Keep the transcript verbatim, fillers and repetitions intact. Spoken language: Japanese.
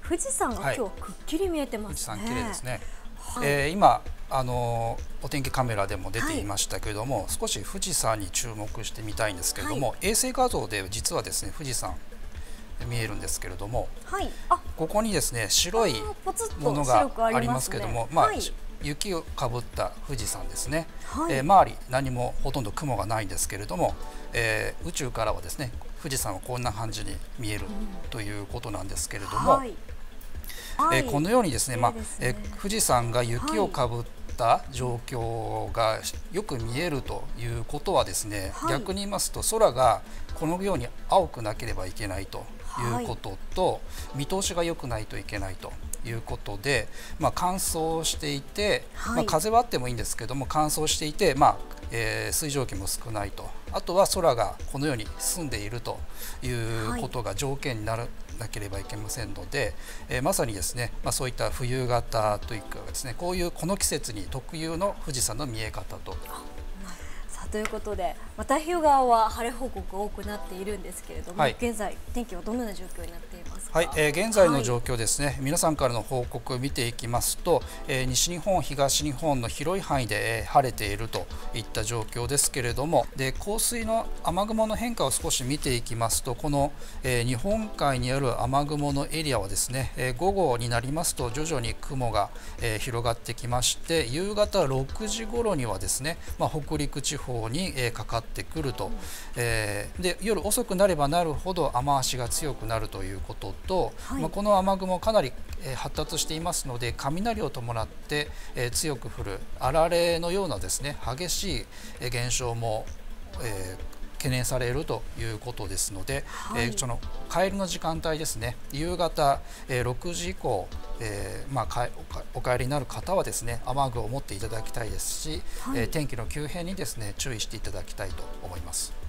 富士山が今日くっきり見えてますね。 富士山綺麗ですね。 はい、 えー、今あのー、お天気カメラでも出ていましたけれども、はい、少し富士山に注目してみたいんですけれども、はい、衛星画像で実はですね富士山見えるんですけれども、はい、あここにですね白いものがありますけれども、まあ、はい、雪をかぶった富士山ですね、はい、えー、周り何もほとんど雲がないんですけれども、えー、宇宙からはですね富士山はこんな感じに見えるということなんですけれども、はい、えー、このようにですね、まあ、えー、富士山が雪をかぶった状況がよく見えるということはですね、はい、逆に言いますと空がこのように青くなければいけないということと、はい、見通しが良くないといけないということで、まあ、乾燥していて、はい、まあ、風はあってもいいんですけども乾燥していて、まあえー、水蒸気も少ないと、あとは空がこのように澄んでいるということが条件になる、はい、なければいけませんので、えー、まさにですね、まあ、そういった冬型というかですね、こういうこの季節に特有の富士山の見え方と。 さあということで、また太平洋側は晴れ報告が多くなっているんですけれども、はい、現在天気はどのような状況になっていますか。 はい、えー、現在の状況ですね、はい、皆さんからの報告を見ていきますと、えー、西日本、東日本の広い範囲で、えー、晴れているといった状況ですけれども、で降水の雨雲の変化を少し見ていきますと、この、えー、日本海にある雨雲のエリアはですね、えー、午後になりますと徐々に雲が、えー、広がってきまして、夕方ろくじ頃にはですね、まあ、北陸地方に、えー、かかってくると、うん、えー、で夜遅くなればなるほど雨足が強くなるということと、はい、まあ、この雨雲かなり発達していますので、雷を伴って強く降るあられのようなですね激しい現象も、えー、懸念されるということですので、はい、えー、その帰りの時間帯ですね、夕方ろくじ以降、えーまあ、お帰りになる方はですね雨具を持っていただきたいですし、はい、えー、天気の急変にですね注意していただきたいと思います。